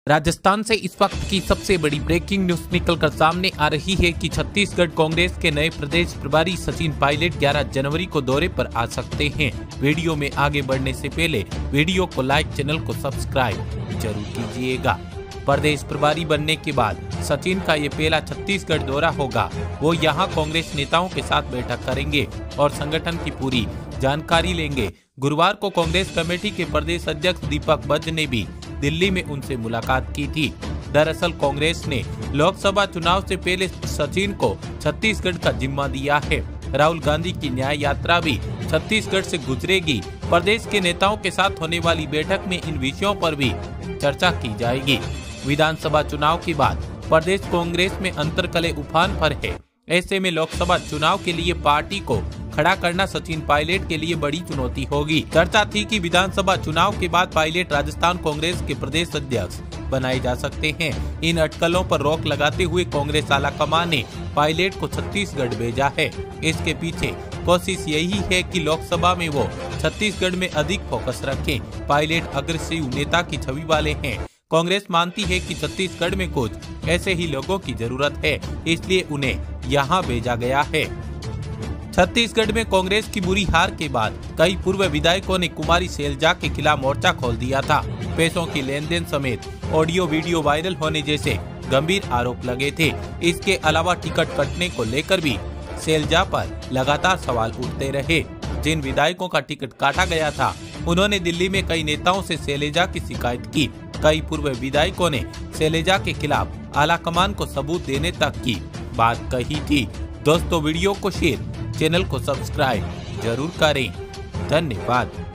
राजस्थान से इस वक्त की सबसे बड़ी ब्रेकिंग न्यूज निकलकर सामने आ रही है कि छत्तीसगढ़ कांग्रेस के नए प्रदेश प्रभारी सचिन पायलट 11 जनवरी को दौरे पर आ सकते हैं। वीडियो में आगे बढ़ने से पहले वीडियो को लाइक, चैनल को सब्सक्राइब जरूर कीजिएगा। प्रदेश प्रभारी बनने के बाद सचिन का ये पहला छत्तीसगढ़ दौरा होगा। वो यहाँ कांग्रेस नेताओं के साथ बैठक करेंगे और संगठन की पूरी जानकारी लेंगे। गुरुवार को कांग्रेस कमेटी के प्रदेश अध्यक्ष दीपक बज ने भी दिल्ली में उनसे मुलाकात की थी। दरअसल कांग्रेस ने लोकसभा चुनाव से पहले सचिन को छत्तीसगढ़ का जिम्मा दिया है। राहुल गांधी की न्याय यात्रा भी छत्तीसगढ़ से गुजरेगी। प्रदेश के नेताओं के साथ होने वाली बैठक में इन विषयों पर भी चर्चा की जाएगी। विधानसभा चुनाव के बाद प्रदेश कांग्रेस में अंतर्कलह उफान पर है। ऐसे में लोकसभा चुनाव के लिए पार्टी को खड़ा करना सचिन पायलट के लिए बड़ी चुनौती होगी। चर्चा थी कि विधानसभा चुनाव के बाद पायलट राजस्थान कांग्रेस के प्रदेश अध्यक्ष बनाए जा सकते हैं। इन अटकलों पर रोक लगाते हुए कांग्रेस आलाकमान ने पायलट को छत्तीसगढ़ भेजा है। इसके पीछे कोशिश यही है कि लोकसभा में वो छत्तीसगढ़ में अधिक फोकस रखें। पायलट अग्रेसिव नेता की छवि वाले हैं। कांग्रेस मानती है कि छत्तीसगढ़ में कुछ ऐसे ही लोगों की जरूरत है, इसलिए उन्हें यहाँ भेजा गया है। छत्तीसगढ़ में कांग्रेस की बुरी हार के बाद कई पूर्व विधायकों ने कुमारी शैलजा के खिलाफ मोर्चा खोल दिया था। पैसों की लेनदेन समेत ऑडियो वीडियो वायरल होने जैसे गंभीर आरोप लगे थे। इसके अलावा टिकट कटने को लेकर भी शैलजा पर लगातार सवाल उठते रहे। जिन विधायकों का टिकट काटा गया था उन्होंने दिल्ली में कई नेताओं से शैलजा की शिकायत की। कई पूर्व विधायकों ने शैलजा के खिलाफ आलाकमान को सबूत देने तक की बात कही थी। दोस्तों, वीडियो को शेयर, चैनल को सब्सक्राइब जरूर करें। धन्यवाद।